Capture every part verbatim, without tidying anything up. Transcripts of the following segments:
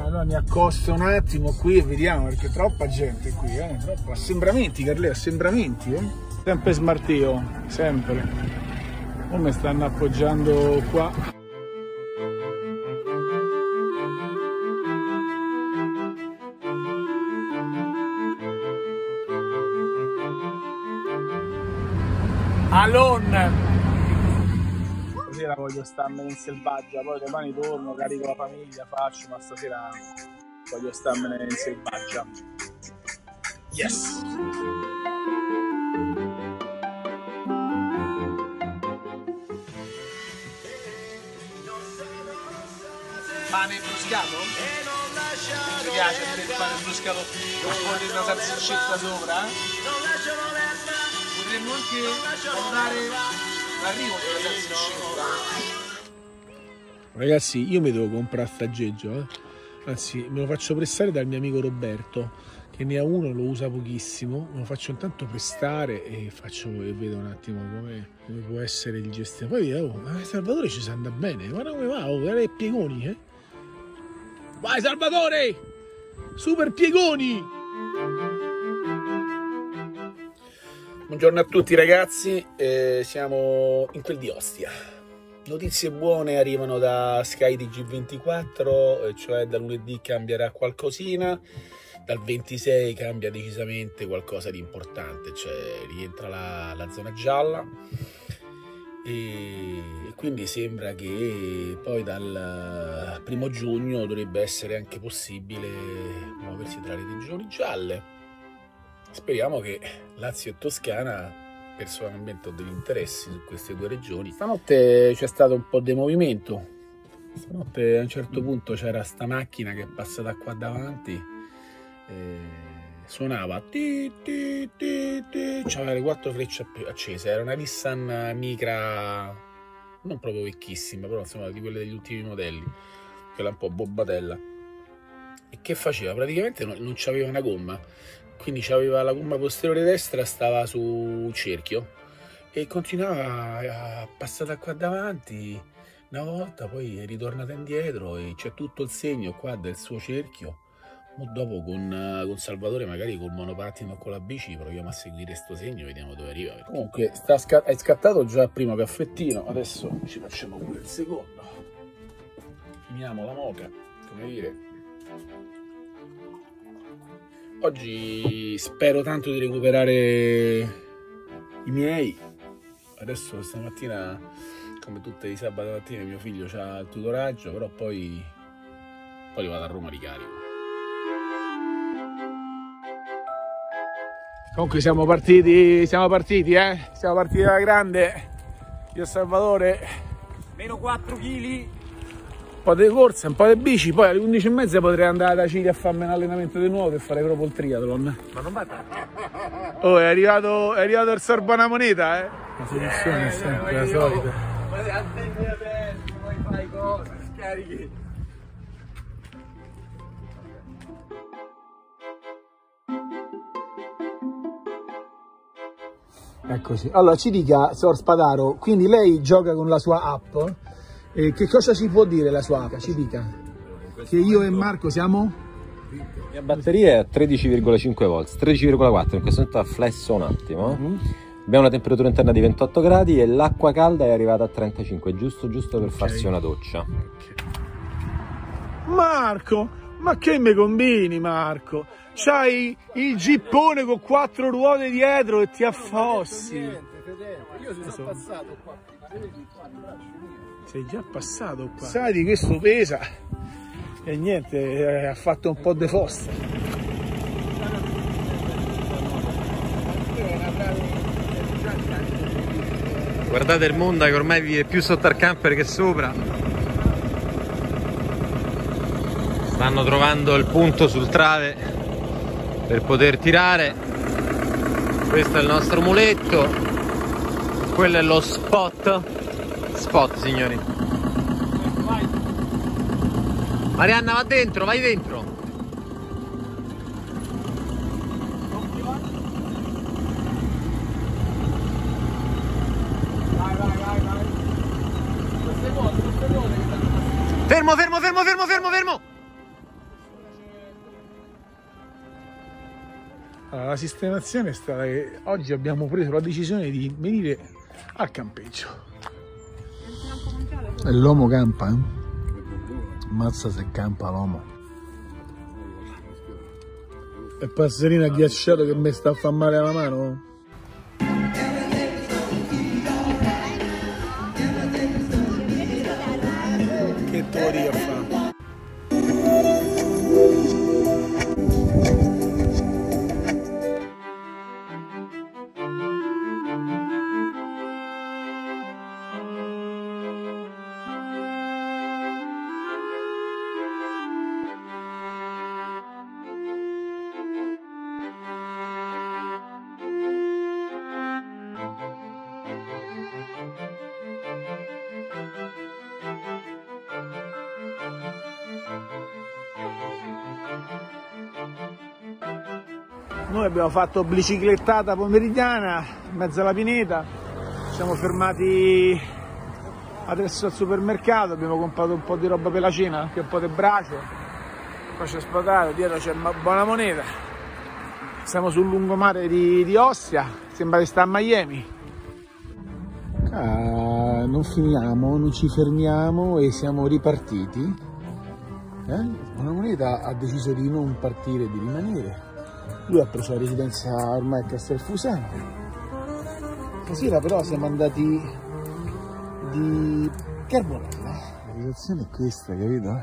allora mi accosto un attimo qui e vediamo, perché è troppa gente qui, eh? Troppo. Assembramenti, Carlè, assembramenti, eh? Sempre smartio, sempre. Come stanno appoggiando qua. Alon! Stasera voglio starmene in selvaggia, poi domani torno, carico la famiglia, faccio, ma stasera voglio starmene in selvaggia. Yes! Pane bruscato? Mi piace il pane bruscato con un po' di una salsiccetta sopra? Potremmo anche andare l'arrivo della salsiccetta. Ragazzi, io mi devo comprare staggeggio, eh? Anzi, me lo faccio prestare dal mio amico Roberto, che ne ha uno, lo usa pochissimo. Me lo faccio intanto prestare e faccio e vedo un attimo come, come può essere il gestire. Poi oh, ma Salvatore ci sa andare bene, guarda come va, oh, guarda i piegoni, eh? Vai Salvatore! Super piegoni! Buongiorno a tutti ragazzi, eh, siamo in quel di Ostia. Notizie buone arrivano da Sky T G ventiquattro, cioè da lunedì cambierà qualcosina, dal ventisei cambia decisamente qualcosa di importante, cioè rientra la, la zona gialla e quindi sembra che poi dal primo giugno dovrebbe essere anche possibile muoversi tra le regioni gialle. Speriamo che Lazio e Toscana, personalmente ho degli interessi su queste due regioni. Stanotte c'è stato un po' di movimento, stanotte a un certo punto c'era sta macchina che è passata qua davanti, e suonava, ti, ti, ti, ti. C'aveva le quattro frecce accese, era una Nissan Micra, non proprio vecchissima, però insomma di quelle degli ultimi modelli, quella un po' bobbatella. E che faceva? Praticamente non, non c'aveva una gomma. Quindi c'aveva la gomma posteriore destra, stava su cerchio e continuava a passare qua davanti una volta, poi è ritornata indietro e c'è tutto il segno qua del suo cerchio. Dopo con, con Salvatore, magari col monopattino o con la bici, proviamo a seguire sto segno e vediamo dove arriva. Perché... Comunque sta sca è scattato già il primo caffettino, adesso ci facciamo pure il secondo. Finiamo la moca, come dire. Oggi spero tanto di recuperare i miei. Adesso stamattina, come tutte i sabati mattina, mio figlio ha il tutoraggio, però poi, poi vado a Roma ricarico. Comunque siamo partiti, siamo partiti, eh? Siamo partiti da grande. Io e Salvatore. Meno quattro chili. Un po' di corsa, un po' di bici, poi alle undici e mezza potrei andare da Cili a farmi un allenamento di nuovo per fare proprio il triathlon. Ma non va tanto. Oh, è arrivato, è arrivato il Sorbona Moneta, eh? La soluzione eh, è sempre eh, la solita. Ma le antenne aperte, poi fai cosa, scarichi. Eccoci. Allora, ci dica, Sor Spadaro, quindi lei gioca con la sua app. E che cosa ci può dire la sua app? Ci dica. Che io e Marco siamo? La mia batteria è a tredici virgola cinque volt, tredici virgola quattro, in questo momento ha flesso un attimo. Mm. Abbiamo una temperatura interna di ventotto gradi e l'acqua calda è arrivata a trentacinque, giusto giusto per okay. farsi una doccia. Okay. Marco, ma che mi combini Marco? C'hai il gippone con quattro ruote dietro e ti affossi. Niente, io sono so. passato qua. Sei già passato qua. Sai, questo pesa e niente, eh, ha fatto un po' di fossa. Guardate il Monda che ormai vive più sotto al camper che sopra. Stanno trovando il punto sul trave per poter tirare. Questo è il nostro muletto, quello è lo spot. Spot, signori. Marianna, va dentro, vai dentro. Vai, vai, vai, vai. Queste cose, queste cose. Fermo, fermo, fermo, fermo, fermo, fermo. la sistemazione è stata che oggi abbiamo preso la decisione di venire al campeggio. E l'uomo campa, eh? Mazza se campa l'uomo. E passerino agghiacciato che mi sta a far male alla mano? Che teoria a fa? Noi abbiamo fatto biciclettata pomeridiana in mezzo alla pineta, ci siamo fermati adesso al supermercato, abbiamo comprato un po' di roba per la cena, anche un po' di brace, qua c'è spatato, dietro c'è buona moneta, siamo sul lungomare di, di Ostia, sembra di stare a Miami. Ah, non finiamo, non ci fermiamo e siamo ripartiti. Eh? Buona moneta ha deciso di non partire e di rimanere. Lui ha preso la residenza ormai a Castelfusano. Stasera però siamo andati di Carbonella. La situazione è questa, capito?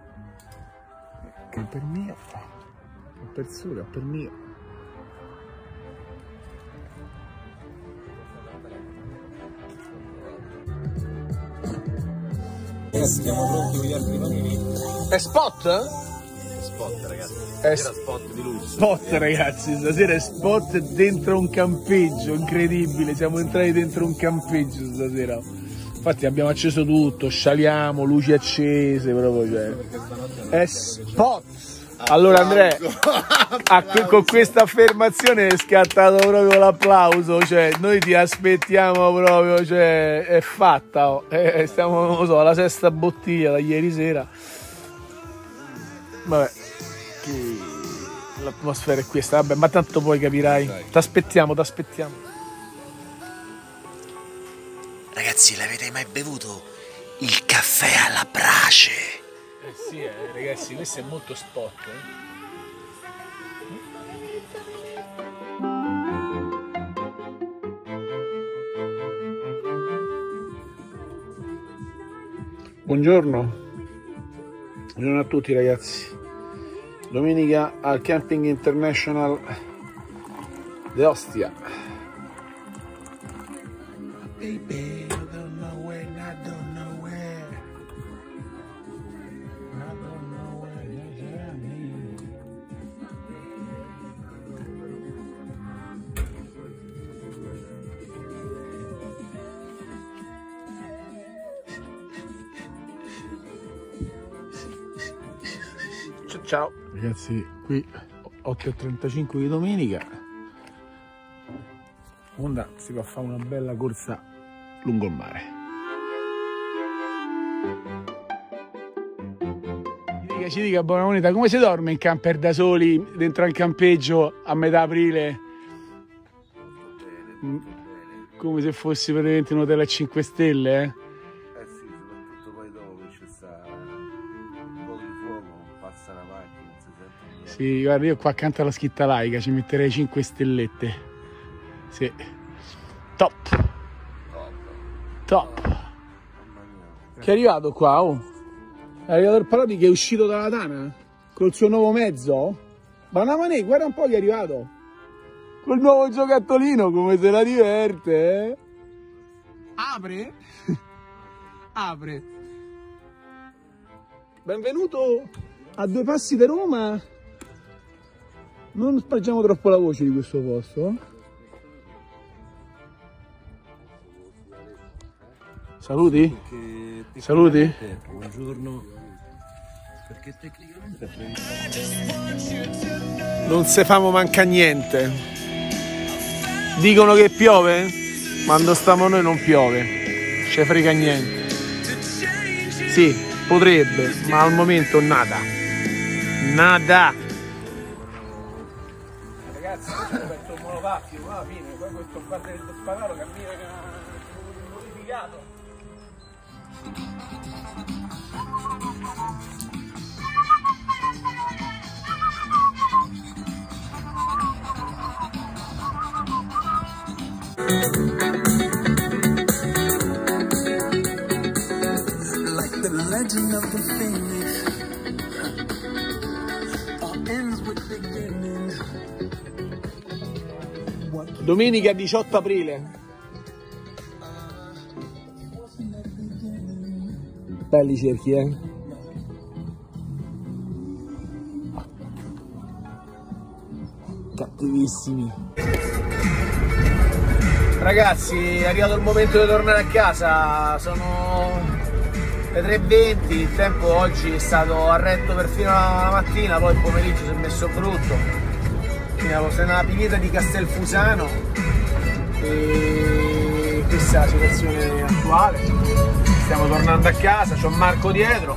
Camper mio, camper suo, camper mio. Ragazzi, siamo pronti con gli altri panini. È spot? Spot, ragazzi. È spot di lusso. Spot, ragazzi, stasera è spot dentro un campeggio, incredibile, siamo entrati dentro un campeggio stasera. Infatti abbiamo acceso tutto, scialiamo, luci accese, proprio, cioè. È spot. Allora Andrea, con questa affermazione è scattato proprio l'applauso, cioè noi ti aspettiamo proprio, cioè è fatta, oh. eh, stiamo, non lo so, alla sesta bottiglia da ieri sera. Vabbè, l'atmosfera è questa, vabbè, ma tanto poi capirai. Ti aspettiamo, ti aspettiamo. Ragazzi, l'avete mai bevuto il caffè alla brace? Eh sì, eh, ragazzi, questo è molto spot, eh. Buongiorno. Buongiorno a tutti ragazzi. Domenica al Camping International di Ostia. Baby, I don't know where, I don't know where. I don't know where you're Ciao ciao. Ragazzi, qui otto e trentacinque di domenica, Honda si va a fare una bella corsa lungo il mare. Ci dica, ci dica, buona moneta, come si dorme in camper da soli dentro al campeggio a metà aprile? Come se fossi praticamente un hotel a cinque stelle, eh? Sì, guarda, io qua accanto alla scritta laica ci metterei cinque stellette. Sì. Top. Top. Che è arrivato qua, oh? È arrivato il Paloti che è uscito dalla tana col suo nuovo mezzo. Banamane, guarda un po' che è arrivato. Col nuovo giocattolino, come se la diverte, eh? Apre. Apre. Benvenuto a due passi da Roma. Non spargiamo troppo la voce di questo posto. Saluti? Perché Saluti? Buongiorno. Perché tecnicamente non se famo manca niente. Dicono che piove? Quando stiamo noi non piove. Ce frega niente. Sì, potrebbe, ma al momento nada. Nada. l'attimo, alla fine, poi questo parte del sparato cammina modificato. Like the legend of the phoenix, all ends with beginning. Domenica diciotto aprile. Belli cerchi, eh? Cattivissimi. Ragazzi, è arrivato il momento di tornare a casa, sono le tre e venti, il tempo oggi è stato arretto perfino la mattina, poi il pomeriggio si è messo brutto. Siamo nella pineta di Castelfusano e questa è la situazione attuale. Stiamo tornando a casa, c'ho Marco dietro.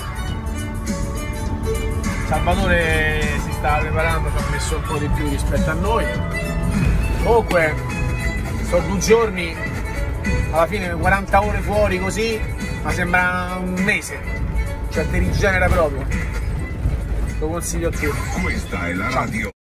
Salvatore si sta preparando, ci ha messo un po' di più rispetto a noi. Comunque, sono due giorni, alla fine quaranta ore fuori così, ma sembra un mese. Cioè ti rigenera proprio. Lo consiglio a tutti. Questa è la radio.